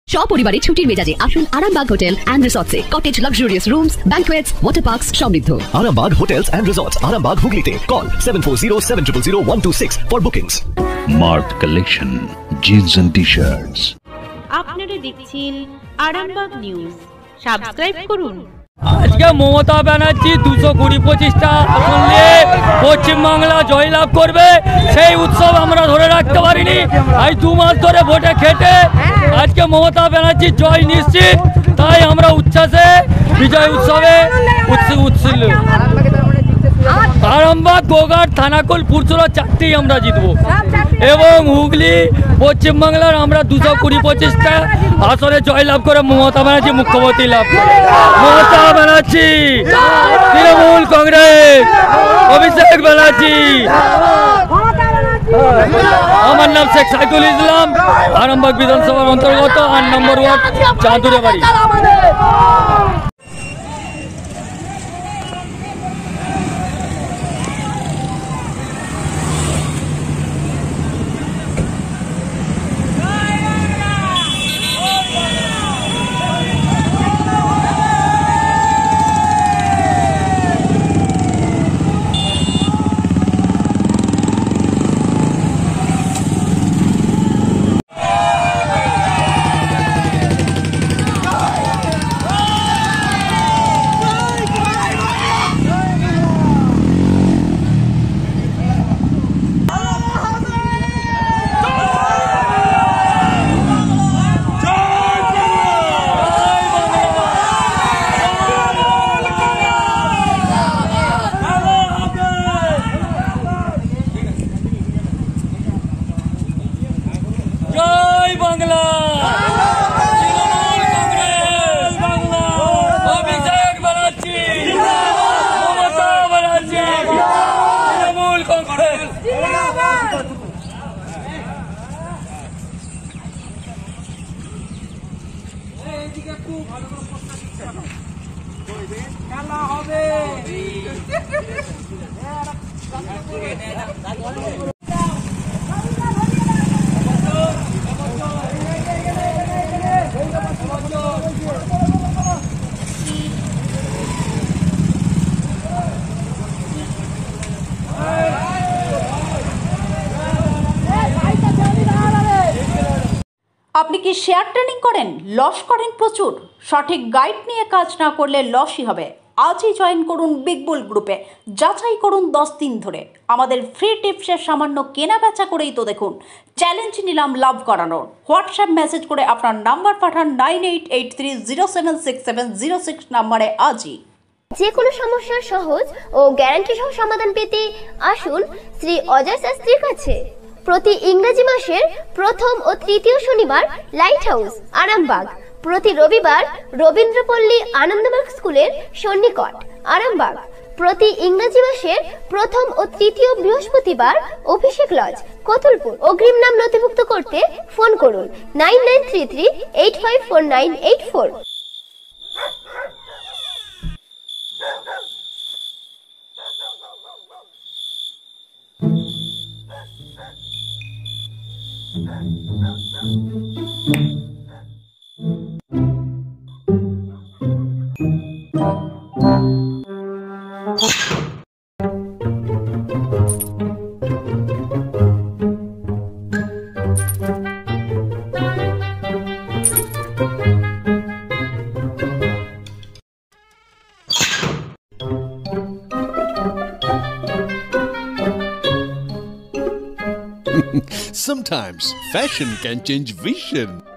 সপরিবারে ছুটির মেজাজে আসুন আরামবাগ হোটেল এন্ড রিসর্টসে। Cottage luxurious rooms, banquets, water parks সমৃদ্ধ। Arambag Hotels and Resorts, Arambag Hooghly. Call 7407000126 for bookings. Mart Collection, jeans and t-shirts. আপনারা দেখছেন আরামবাগ নিউজ। সাবস্ক্রাইব করুন। আজকে মমতা ব্যানার্জি 220-25টা আসন নিয়ে পশ্চিমবাংলা জয়লাভ করবে, সেই উৎসব আমরা ধরে রাখতে পারিনি। আজ 2 মাস ধরে ভোটে খেটে আজকে মমতা ব্যানার্জির জয় নিশ্চিত, তাই আমরা উচ্ছ্বাসে বিজয় উৎসবে উৎসিল। আরামবাগ, গোঘাট, থানাকুল, পুরসুরা 4টেই আমরা জিতবো এবং হুগলি পশ্চিমবাংলার আমরা 220-25টা আসরে জয়লাভ করে মমতা ব্যানার্জি মুখ্যমন্ত্রী লাভ করে। মমতা ব্যানার্জি, তৃণমূল কংগ্রেস, অভিষেক ব্যানার্জি। আমার নাম শেখ সাইদুল ইসলাম, আরামবাগ বিধানসভার অন্তর্গত 8 নম্বর ওয়ার্ড, চাঁদুরে বাড়ি। জয় বাংলা, তৃণমূল কংগ্রেস, অভিষেক ব্যানার্জি, মমতা ব্যানার্জি, তৃণমূল কংগ্রেস। খেলা হবে। আপনি কি শেয়ার ট্রেডিং করেন, লস করেন প্রচুর? সঠিক গাইড নিয়ে কাজ না করলে লসই হবে। আজই জয়েন করুন বিগ বুল গ্রুপে, যাচাই করুন 10 দিন ধরে। আমাদের ফ্রি টিপসের সামান্য কেনা বেচা করেই তো দেখুন চ্যালেঞ্জ নিলাম লাভ করানোর। হোয়াটসঅ্যাপ মেসেজ করে আপনার নাম্বার পাঠান 9883076706 নাম্বারে আজই। যে কোনো সমস্যার সহজ ও গ্যারান্টি সহ সমাধান পেতে আসুন শ্রী অজয় শাস্ত্রীর কাছে। প্রতি ইংরেজি মাসের প্রথম ও তৃতীয় শনিবার লাইট হাউস আরামবাগ, প্রতি রবিবার রবীন্দ্রপল্লী আনন্দমার্গ স্কুলের সন্নিকট আরামবাগ, প্রতি ইংরেজি মাসের প্রথম ও তৃতীয় বৃহস্পতিবার অভিষেক লজ কতুলপুর। অগ্রিম নাম নথিভুক্ত করতে ফোন করুন 9933854984। Sometimes fashion can change vision.